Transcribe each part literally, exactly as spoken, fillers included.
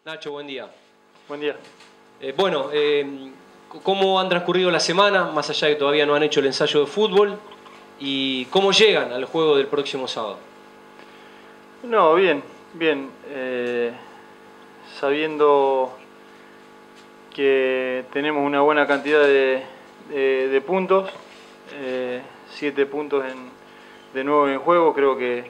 Nacho, buen día. Buen día. Eh, bueno, eh, ¿cómo han transcurrido la semana, más allá de que todavía no han hecho el ensayo de fútbol? ¿Y cómo llegan al juego del próximo sábado? No, bien, bien. Eh, sabiendo que tenemos una buena cantidad de, de, de puntos, eh, siete puntos en, de nuevo en juego, creo que,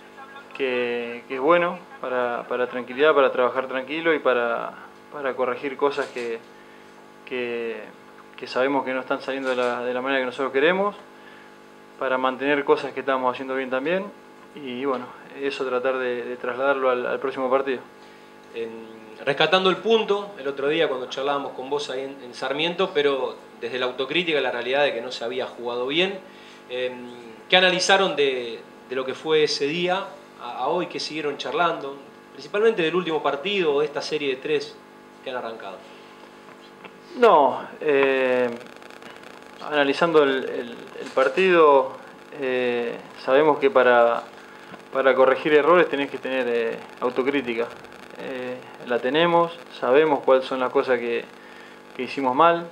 que, que es bueno para, para tranquilidad, para trabajar tranquilo y para, para corregir cosas que, que, que sabemos que no están saliendo de la, de la manera que nosotros queremos, para mantener cosas que estamos haciendo bien también y bueno, eso tratar de, de trasladarlo al, al próximo partido. En, rescatando el punto, el otro día cuando charlábamos con vos ahí en, en Sarmiento, pero desde la autocrítica, la realidad de que no se había jugado bien, eh, ¿qué analizaron de, de lo que fue ese día a, a hoy que siguieron charlando? Principalmente del último partido o de esta serie de tres que han arrancado. No, eh, analizando el, el, el partido, eh, sabemos que para, para corregir errores tenés que tener eh, autocrítica. Eh, la tenemos, sabemos cuáles son las cosas que, que hicimos mal.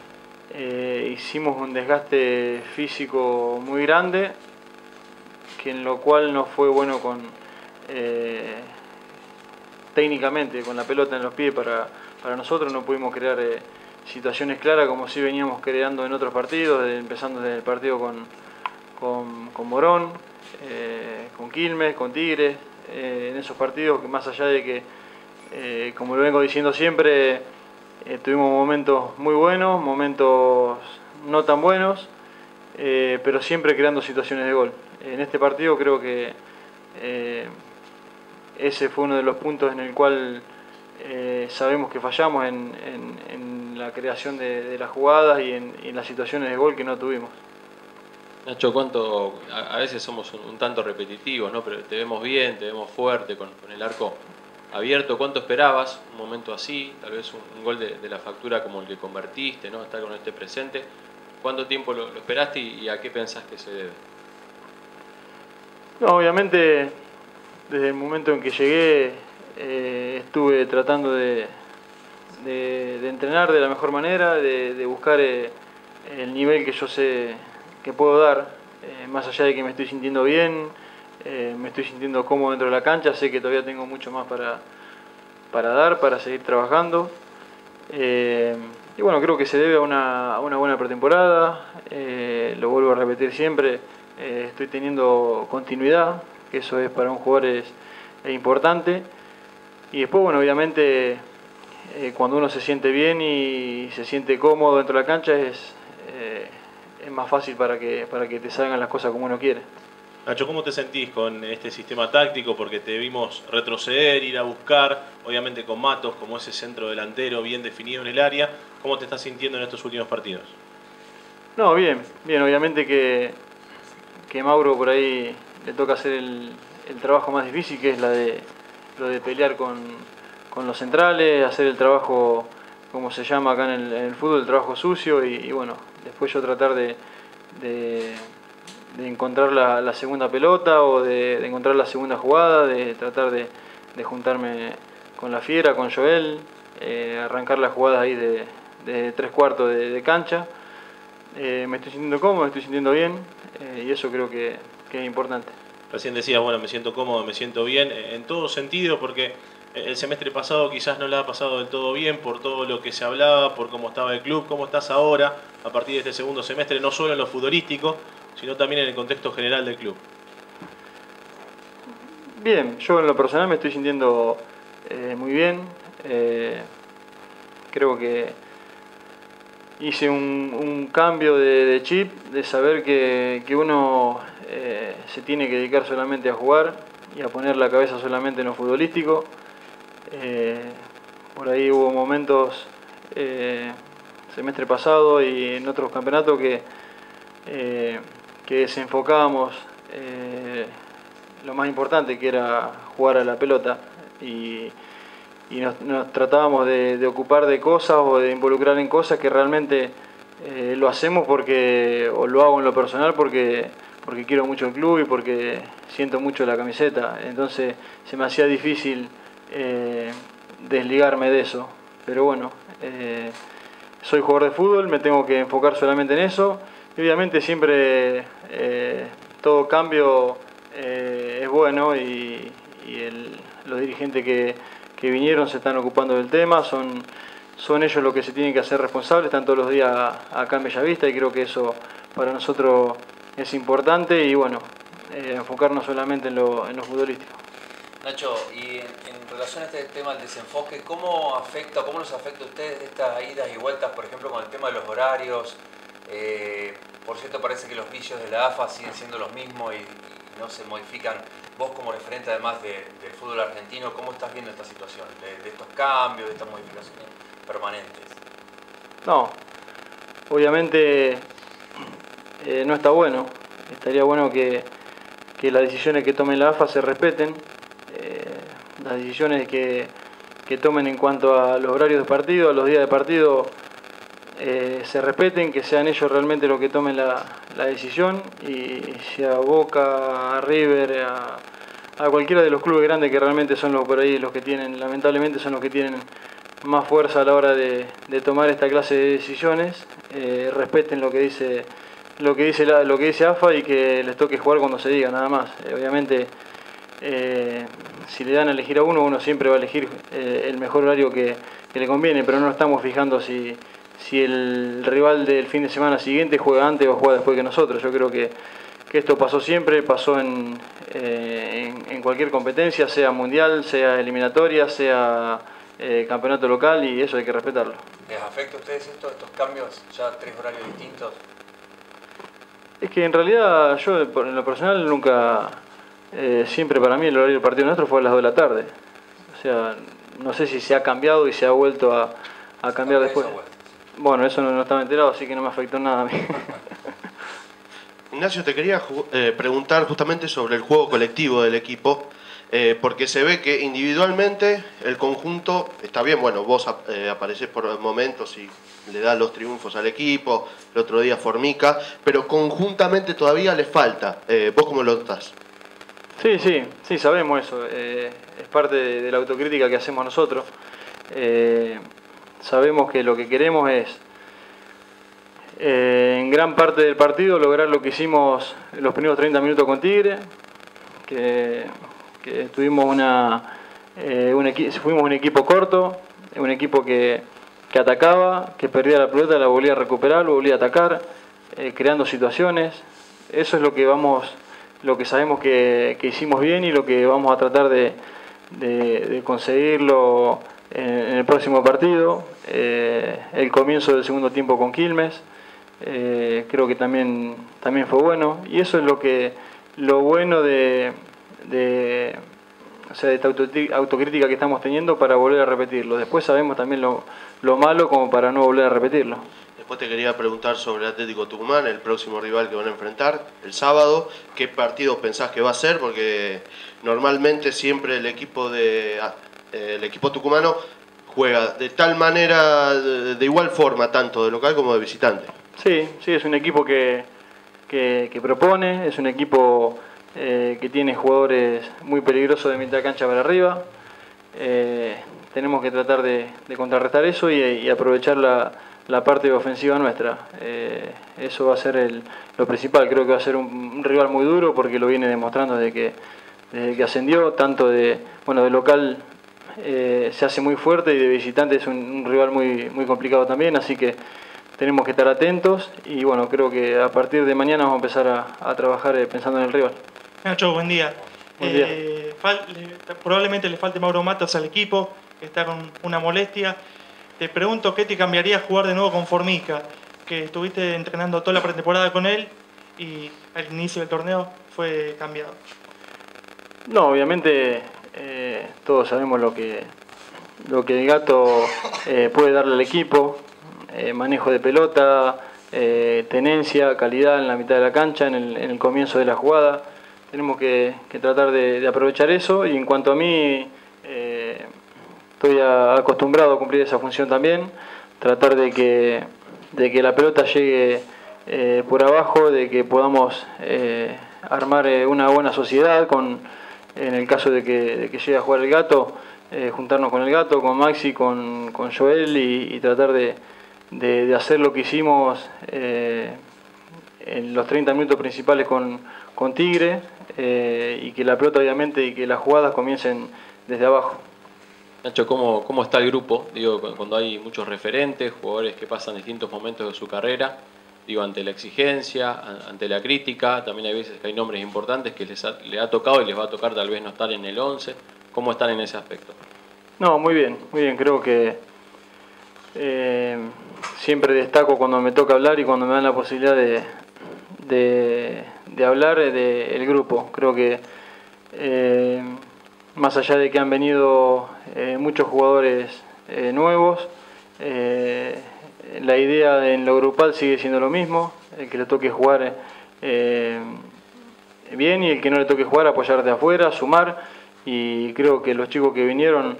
Eh, hicimos un desgaste físico muy grande, que en lo cual no fue bueno con eh, técnicamente, con la pelota en los pies para, para nosotros. No pudimos crear eh, situaciones claras como si veníamos creando en otros partidos, empezando desde el partido con, con, con Morón, eh, con Quilmes, con Tigres, eh, en esos partidos que más allá de que, eh, como lo vengo diciendo siempre, eh, tuvimos momentos muy buenos, momentos no tan buenos, eh, pero siempre creando situaciones de gol. En este partido creo que eh, ese fue uno de los puntos en el cual eh, sabemos que fallamos en, en, en la creación de, de las jugadas y en, y en las situaciones de gol que no tuvimos. Nacho, ¿cuánto? A, a veces somos un, un tanto repetitivos, ¿no? Pero te vemos bien, te vemos fuerte, con, con el arco abierto. ¿Cuánto esperabas un momento así? Tal vez un, un gol de, de la factura como el que convertiste, ¿no? Estar con este presente. ¿Cuánto tiempo lo, lo esperaste y, y a qué pensás que se debe? No, obviamente, desde el momento en que llegué, eh, estuve tratando de, de, de entrenar de la mejor manera, de, de buscar eh, el nivel que yo sé que puedo dar, eh, más allá de que me estoy sintiendo bien, eh, me estoy sintiendo cómodo dentro de la cancha, sé que todavía tengo mucho más para, para dar, para seguir trabajando. Eh, y bueno, creo que se debe a una, a una buena pretemporada, eh, lo vuelvo a repetir siempre, eh, estoy teniendo continuidad, que eso es para un jugador es, es importante. Y después, bueno, obviamente, eh, cuando uno se siente bien y se siente cómodo dentro de la cancha, es, eh, es más fácil para que, para que te salgan las cosas como uno quiere. Nacho, ¿cómo te sentís con este sistema táctico? Porque te vimos retroceder, ir a buscar, obviamente con Matos como ese centro delantero bien definido en el área. ¿Cómo te estás sintiendo en estos últimos partidos? No, bien, bien, obviamente que, que Mauro por ahí le toca hacer el, el trabajo más difícil, que es la de, lo de pelear con, con los centrales, hacer el trabajo, como se llama acá en el, en el fútbol, el trabajo sucio y, y bueno, después yo tratar de... de de encontrar la, la segunda pelota o de, de encontrar la segunda jugada, de tratar de, de juntarme con la Fiera, con Joel, eh, arrancar las jugadas ahí de, de tres cuartos de, de cancha. Eh, me estoy sintiendo cómodo, me estoy sintiendo bien eh, y eso creo que, que es importante. Recién decías, bueno, me siento cómodo, me siento bien, en todo sentido, porque el semestre pasado quizás no le ha pasado del todo bien por todo lo que se hablaba, por cómo estaba el club. ¿Cómo estás ahora, a partir de este segundo semestre, no solo en lo futbolístico, sino también en el contexto general del club? Bien, yo en lo personal me estoy sintiendo eh, muy bien. Eh, creo que hice un, un cambio de, de chip, de saber que, que uno eh, se tiene que dedicar solamente a jugar y a poner la cabeza solamente en lo futbolístico. Eh, por ahí hubo momentos, eh, semestre pasado y en otros campeonatos que, eh, que desenfocábamos eh, lo más importante, que era jugar a la pelota, y, y nos, nos tratábamos de, de ocupar de cosas o de involucrar en cosas que realmente eh, lo hacemos porque, o lo hago en lo personal porque, porque quiero mucho el club y porque siento mucho la camiseta. Entonces se me hacía difícil eh, desligarme de eso. Pero bueno, eh, soy jugador de fútbol, me tengo que enfocar solamente en eso. Y obviamente siempre eh, todo cambio eh, es bueno y, y el, los dirigentes que, que vinieron se están ocupando del tema, son, son ellos los que se tienen que hacer responsables, están todos los días acá en Bellavista y creo que eso para nosotros es importante y bueno, eh, enfocarnos solamente en lo, en lo futbolístico. Nacho, y en, en relación a este tema del desenfoque, ¿cómo afecta, cómo nos afecta a ustedes estas idas y vueltas, por ejemplo, con el tema de los horarios? Eh, por cierto, parece que los vicios de la A F A siguen siendo los mismos y, y no se modifican. Vos como referente además de, del fútbol argentino, ¿cómo estás viendo esta situación? De, de estos cambios, de estas modificaciones permanentes. No, obviamente eh, no está bueno. Estaría bueno que, que las decisiones que tome la A F A se respeten. Eh, las decisiones que, que tomen en cuanto a los horarios de partido, a los días de partido, eh, se respeten, que sean ellos realmente los que tomen la, la decisión y si a Boca, a River, a, a cualquiera de los clubes grandes que realmente son los por ahí los que tienen, lamentablemente son los que tienen más fuerza a la hora de, de tomar esta clase de decisiones, eh, respeten lo que dice lo que dice la, lo que dice A F A y que les toque jugar cuando se diga, nada más. Eh, obviamente eh, si le dan a elegir a uno, uno siempre va a elegir eh, el mejor horario que, que le conviene, pero no nos estamos fijando si, si el rival del fin de semana siguiente juega antes o juega después que nosotros. Yo creo que, que esto pasó siempre, pasó en, eh, en, en cualquier competencia, sea mundial, sea eliminatoria, sea eh, campeonato local, y eso hay que respetarlo. ¿Les afecta a ustedes esto, estos cambios, ya tres horarios distintos? Es que en realidad yo en lo personal nunca, eh, siempre para mí el horario del partido nuestro fue a las dos de la tarde. O sea, no sé si se ha cambiado y se ha vuelto a, a cambiar después. Bueno, eso no, no estaba enterado, así que no me afectó nada a mí. Ignacio, te quería eh, preguntar justamente sobre el juego colectivo del equipo, eh, porque se ve que individualmente el conjunto está bien. Bueno, vos eh, aparecés por momentos y le das los triunfos al equipo, el otro día Formica, pero conjuntamente todavía le falta. Eh, ¿Vos cómo lo notás? Sí, sí, sí, sabemos eso. Eh, es parte de, de la autocrítica que hacemos nosotros. Eh, sabemos que lo que queremos es, eh, en gran parte del partido, lograr lo que hicimos en los primeros treinta minutos con Tigre, que, que tuvimos una, eh, un equi- fuimos un equipo corto, un equipo que, que atacaba, que perdía la pelota, la volvía a recuperar, lo volvía a atacar, eh, creando situaciones. Eso es lo que vamos, lo que sabemos que, que hicimos bien y lo que vamos a tratar de, de, de conseguirlo en, en el próximo partido. Eh, el comienzo del segundo tiempo con Quilmes, eh, creo que también, también fue bueno, y eso es lo que lo bueno de, de, o sea, de esta autocrítica que estamos teniendo para volver a repetirlo. Después sabemos también lo, lo malo como para no volver a repetirlo. Después te quería preguntar sobre el Atlético Tucumán, el próximo rival que van a enfrentar el sábado. ¿Qué partido pensás que va a ser? Porque normalmente siempre el equipo de eh, el equipo tucumano juega de tal manera, de, de igual forma, tanto de local como de visitante. Sí, sí, es un equipo que, que, que propone, es un equipo eh, que tiene jugadores muy peligrosos de mitad de cancha para arriba. Eh, tenemos que tratar de, de contrarrestar eso y, y aprovechar la, la parte ofensiva nuestra. Eh, eso va a ser el, lo principal. Creo que va a ser un, un rival muy duro porque lo viene demostrando desde que, desde que ascendió, tanto de, bueno, de local eh, se hace muy fuerte y de visitante es un, un rival muy, muy complicado también, así que tenemos que estar atentos y bueno, creo que a partir de mañana vamos a empezar a, a trabajar eh, pensando en el rival. Nacho, buen día. Buen día. Eh, fal- le- probablemente le falte Mauro Matos al equipo, que está con una molestia. Te pregunto, ¿qué te cambiaría jugar de nuevo con Formica? Que estuviste entrenando toda la pretemporada con él y al inicio del torneo fue cambiado. No, obviamente eh, todos sabemos lo que, lo que el Gato eh, puede darle al equipo. Eh, manejo de pelota, eh, tenencia, calidad en la mitad de la cancha, en el, en el comienzo de la jugada. Tenemos que, que tratar de, de aprovechar eso, y en cuanto a mí, eh, estoy a, acostumbrado a cumplir esa función también, tratar de que, de que la pelota llegue eh, por abajo, de que podamos eh, armar eh, una buena sociedad, con, en el caso de que, de que llegue a jugar el Gato, eh, juntarnos con el Gato, con Maxi, con, con Joel y, y tratar de, de, de hacer lo que hicimos eh, en los treinta minutos principales con, con Tigre, eh, y que la pelota obviamente y que las jugadas comiencen desde abajo. Nacho, ¿cómo, ¿cómo está el grupo? Digo, cuando hay muchos referentes, jugadores que pasan distintos momentos de su carrera, digo, ante la exigencia, ante la crítica, también hay veces que hay nombres importantes que les ha, les ha tocado y les va a tocar tal vez no estar en el once. ¿Cómo están en ese aspecto? No, muy bien, muy bien. Creo que eh, siempre destaco cuando me toca hablar y cuando me dan la posibilidad de, de, de hablar del grupo. Creo que eh, más allá de que han venido eh, muchos jugadores eh, nuevos, eh, la idea en lo grupal sigue siendo lo mismo, el que le toque jugar eh, bien y el que no le toque jugar apoyar de afuera, sumar, y creo que los chicos que vinieron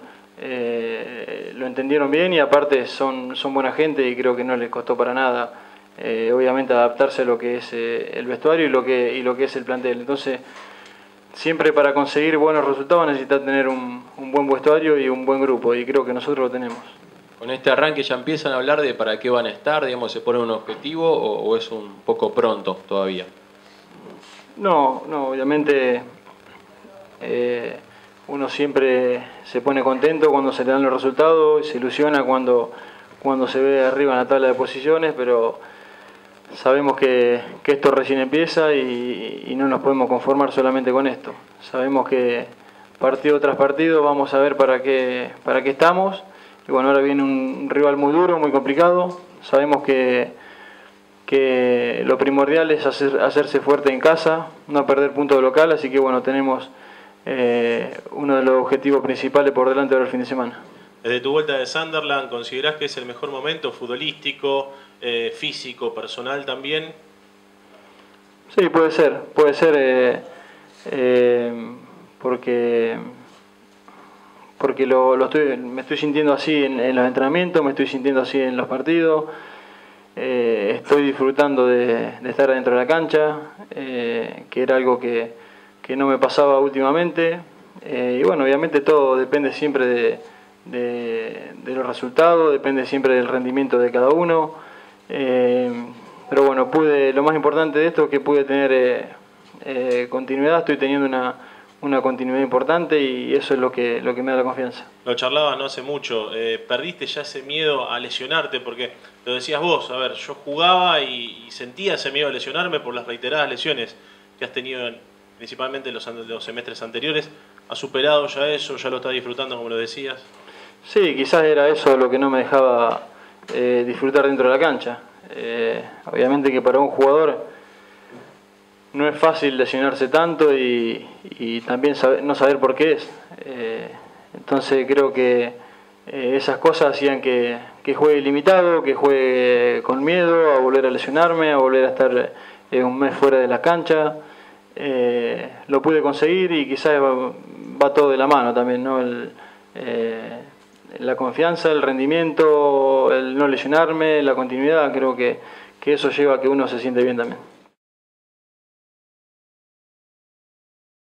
eh, lo entendieron bien y aparte son, son buena gente y creo que no les costó para nada eh, obviamente adaptarse a lo que es eh, el vestuario y lo que, y lo que es el plantel. Entonces siempre para conseguir buenos resultados necesitas tener un, un buen vestuario y un buen grupo y creo que nosotros lo tenemos. Con este arranque ya empiezan a hablar de para qué van a estar, digamos, ¿se pone un objetivo o, o es un poco pronto todavía? No, no, obviamente eh, uno siempre se pone contento cuando se le dan los resultados, se ilusiona cuando, cuando se ve arriba en la tabla de posiciones, pero sabemos que, que esto recién empieza y, y no nos podemos conformar solamente con esto. Sabemos que partido tras partido vamos a ver para qué, para qué estamos. Y bueno, ahora viene un rival muy duro, muy complicado. Sabemos que, que lo primordial es hacer, hacerse fuerte en casa, no perder punto de local, así que bueno, tenemos eh, uno de los objetivos principales por delante ahora el fin de semana. Desde tu vuelta de Sunderland, ¿considerás que es el mejor momento futbolístico, eh, físico, personal también? Sí, puede ser, puede ser, eh, eh, porque... porque lo, lo estoy, me estoy sintiendo así en, en los entrenamientos, me estoy sintiendo así en los partidos, eh, estoy disfrutando de, de estar dentro de la cancha, eh, que era algo que, que no me pasaba últimamente, eh, y bueno, obviamente todo depende siempre de, de, de los resultados, depende siempre del rendimiento de cada uno, eh, pero bueno, pude, lo más importante de esto es que pude tener eh, eh, continuidad, estoy teniendo una una continuidad importante y eso es lo que, lo que me da la confianza. Lo charlabas no hace mucho, eh, perdiste ya ese miedo a lesionarte, porque lo decías vos, a ver, yo jugaba y, y sentía ese miedo a lesionarme por las reiteradas lesiones que has tenido en, principalmente en los, los semestres anteriores. ¿Has superado ya eso? ¿Ya lo estás disfrutando como lo decías? Sí, quizás era eso lo que no me dejaba eh, disfrutar dentro de la cancha. Eh, obviamente que para un jugador no es fácil lesionarse tanto y, y también saber, no saber por qué es. Eh, entonces creo que eh, esas cosas hacían que, que juegue limitado, que juegue con miedo a volver a lesionarme, a volver a estar eh, un mes fuera de la cancha. Eh, lo pude conseguir y quizás va, va todo de la mano también, ¿no? El, eh, la confianza, el rendimiento, el no lesionarme, la continuidad, creo que, que eso lleva a que uno se siente bien también.